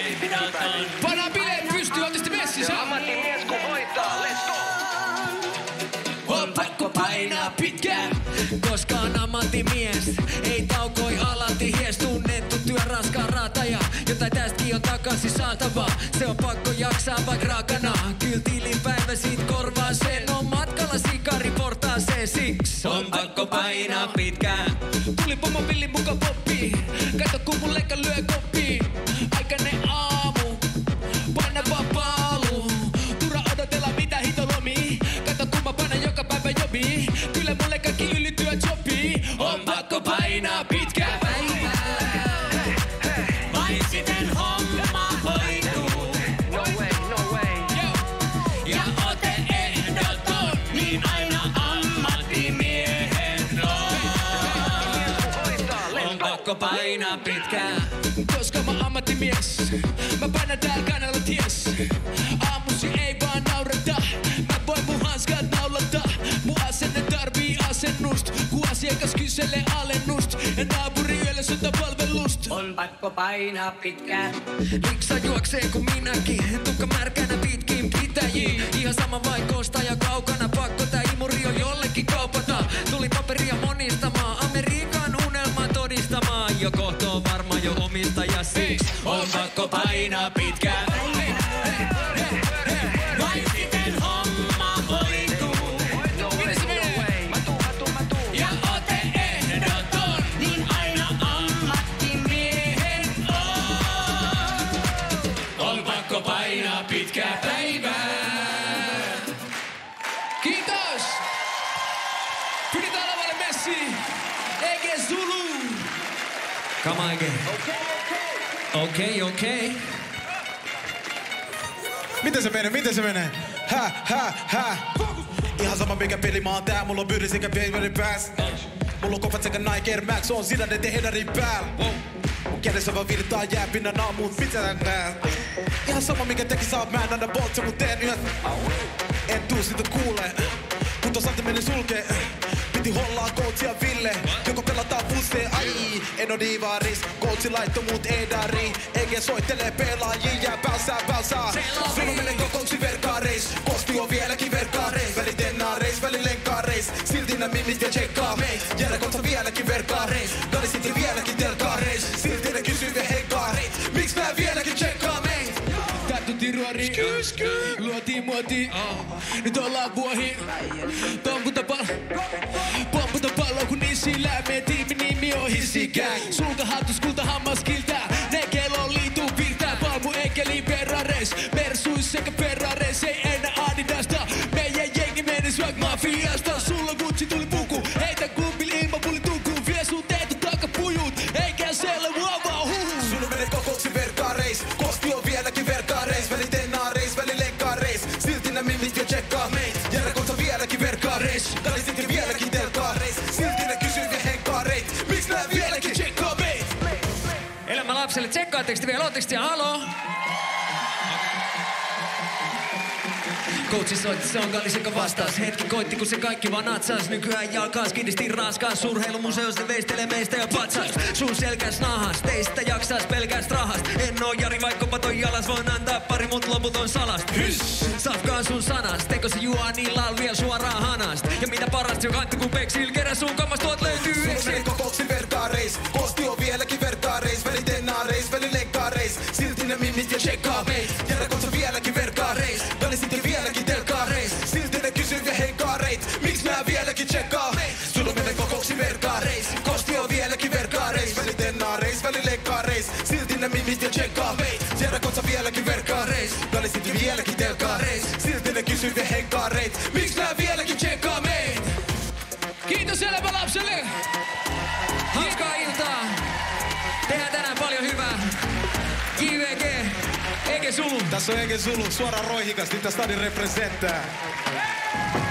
Pannaan bileet pystyyn, ootte sitten messissä? Ammattimies kun hoitaa, let's go! On pakko painaa pitkään, koska on ammattimies. Ei taukoi alati hies, tunnettu työ raskaan raataja. Jotain tästäkin on takaisin saatava. Se on pakko jaksaa vaik raakana. Kyl tilipäivä sit korvaa sen. On matkalla sikari portaaseen, siksi on pakko painaa pitkään. Tuli pomo pilli muka poppi. Kato kun mun lekka lyö koppiin. Aikainen aamu, paina vaan paaluu. Turha odotella mitä hitolomii. Kato kun mä painan joka päivä jobii. Kyllä mulle kaikki ylityöt sopii. On pakko painaa pitkää päivää. Vain siten homma hoituu. No way, no way. Ja ote ehdoton, niin aina ammattimiehen on pakko painaa pitkään. Koska mä ammattimies, mä painan täällä kannalla ties. Aamusi ei vaan naurata, mä voin mun hanskat naulata. Mun asenne tarvii asennust, kun asiakas kyselee alennust. Ja naapuri yöllä sota palvelust. On pakko painaa pitkään. Liksa juoksee kun minäkin, tukka märkänä pitkin pitäjiin. Ihan sama vai kostaja kaukana, pakko tää imuri on jollekin kaupata. Tuli paperia monistamaan, Amerikan unelmaa todistamaan. Jo kohta on varma jo omistaja, siksi on pakko painaa pitkään. Vain siten homma hoituu. Miten se menee? Ja ote ehdoton, niin aina ammattimiehen on pakko painaa pitkää päivää. Kiitos! Pyydetään lavalle messiin. Ege Zulu. Come on, Ege. Okei. Miten se menee? Hä? Ihan sama mikä peli mä oon tää, mulla on byyri sekä peli pääs. Mulla on kofat sekä Nike Air Max, on Zidane te hedarin päällä. Mun kädessä vaan virtaa jääpinnan aamuun pitää nää. Ihan sama mikä teki saa, mä en anna boltsa, mut teen yhä. En tuu sitä kuulee, kun tosalta menen sulkee. Piti hollaa coachia Ville, joko pelataan fussee, ai. En oo divaaris, coachi laitto mut ei dari. Ege soittelee pelaajia, jää päälsää. Sulla menee kokouksin verkkaareis, kosti on vieläkin verkkaareis. Väli tennaareis, väli lenkkaareis, silti nää mimit ja tsekkaa meit. Jäädä kotsa vieläkin verkkaareis, Dali City vieläkin telkkaareis. Silti ne kysyy ja henkkaareit, miks nää vieläkin tsekkaa meit? Tartuttiin ruoriin, luotiin muotiin. Nyt ollaan vuohiin, pomputa pallo kun niissä lämmee. Tiimi nimi on Hissikään. Sulta hattus, kulta hammas kiltää. Ne kello liituu virtää. Palmu enkeliin Ferrareis, Mersuis sekä Ferrareis. Ei enää Adidasta, meidän jengi menis vaik mafiasta. Sulla Gucci tuli puku, heitä klubil ilmapulli tukuun. Vie sun teetu takapujut, eikä selle muovaa huhu. Sulla menee kokouksin verkkaareis, kosti on vieläkin verkkaareis. Väli tennaareis, väli lenkkaareis, silti nää mimit ja tsekkaa meit. Jäädä kotsa vieläkin verkkaareis, Dali City vieläkin telkkaareis. Silti ne kysyy ja henkkaareit, miks nää vieläkin tsekkaa meit? Elämä lapselle, tsekkaatteko te vielä? Ootteko te haloo? Coachi soitti, se on kallisekka vastaus. Hetki koitti, kun se kaikki vaan natsas. Nykyään jalkaas kiinnisti raskaas. Urheilumuseosta veistelee meistä ja patsas. Sun selkäs nahas, teistä jaksas pelkäs rahast. En oo Jari, vaikka paton jalas. Voin antaa pari, mut loput on salast. Safkaan sun sanast, teko se juo niin lauluja suoraan hanast. Ja mitä parasta jo kantti kun peksil. Kerran sun kammas tuot löytyy Sulla eksil. menee kokouksin verkkaareis, kosti on vieläkin verkkaareis. Väli tennaareis, väli lenkkaareis, silti ne mimit ja tsekkaa meit. Jäädä kotsa vieläkin verkkaareis, Dali City vieläkin telkkaareis. Silti ne kysyy ja henkkaareit, miks nää vieläkin tsekkaa meit? Sulla menee kokouksin verkkaareis, kosti on vieläkin verkkaareis. Väli tennaareis, väli lenkkaareis, silti ne mimit ja tsekkaa meit. Jäädä kotsa vieläkin verkkaareis, Dali City vieläkin telkkaareis. Silti ne kysyy ja henkkaareit, miks nää vieläkin tsekkaa meit? Kiitos elämä lapselle! Hauskaa iltaa! Tehdään tänään paljon hyvää! JVG, Ege Zulu! Tässä on Ege Zulu, suoraan Roihikasta, niitä stadin representää.